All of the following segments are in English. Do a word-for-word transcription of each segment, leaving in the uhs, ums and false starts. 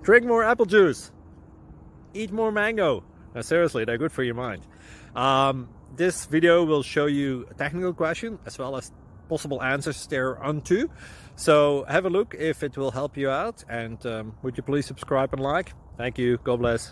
Drink more apple juice. Eat more mango. Now, seriously, they're good for your mind. Um, this video will show you a technical question as well as possible answers thereunto. So have a look if it will help you out, and um, would you please subscribe and like? Thank you. God bless.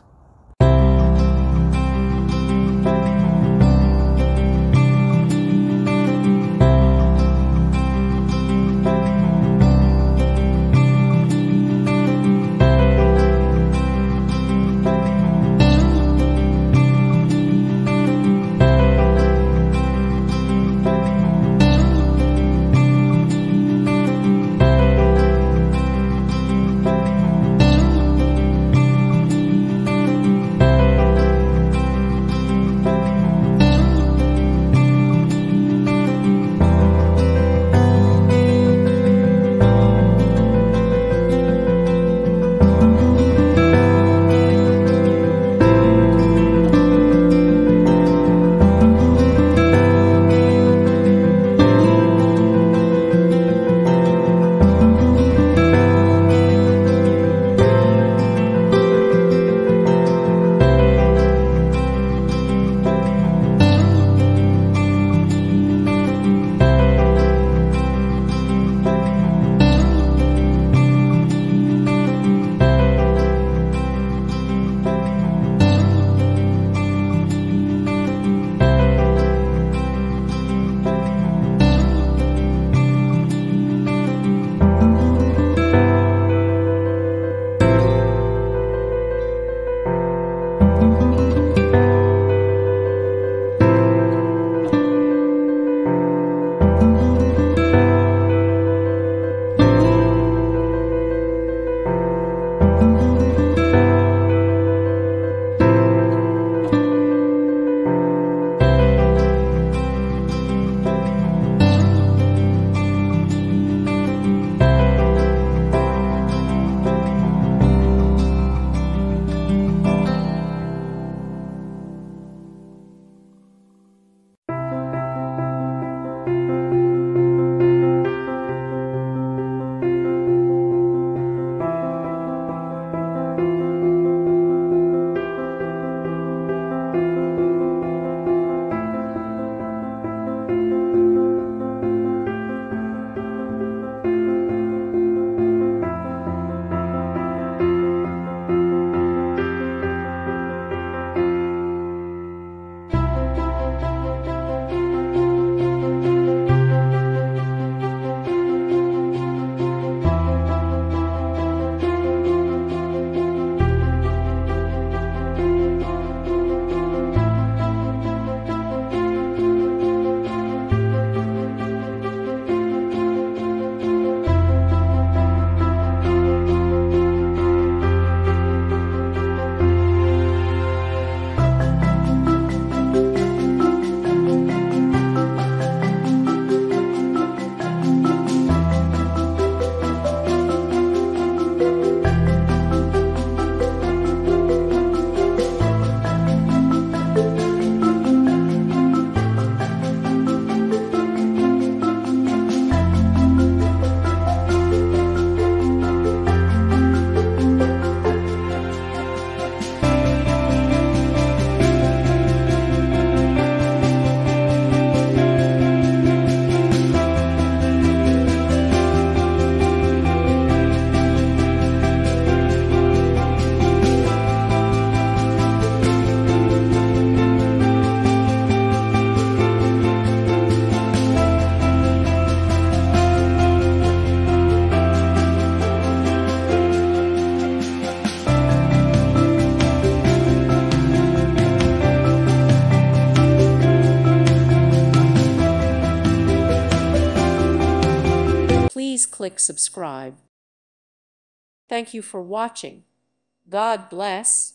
Please click subscribe. Thank you for watching. God bless.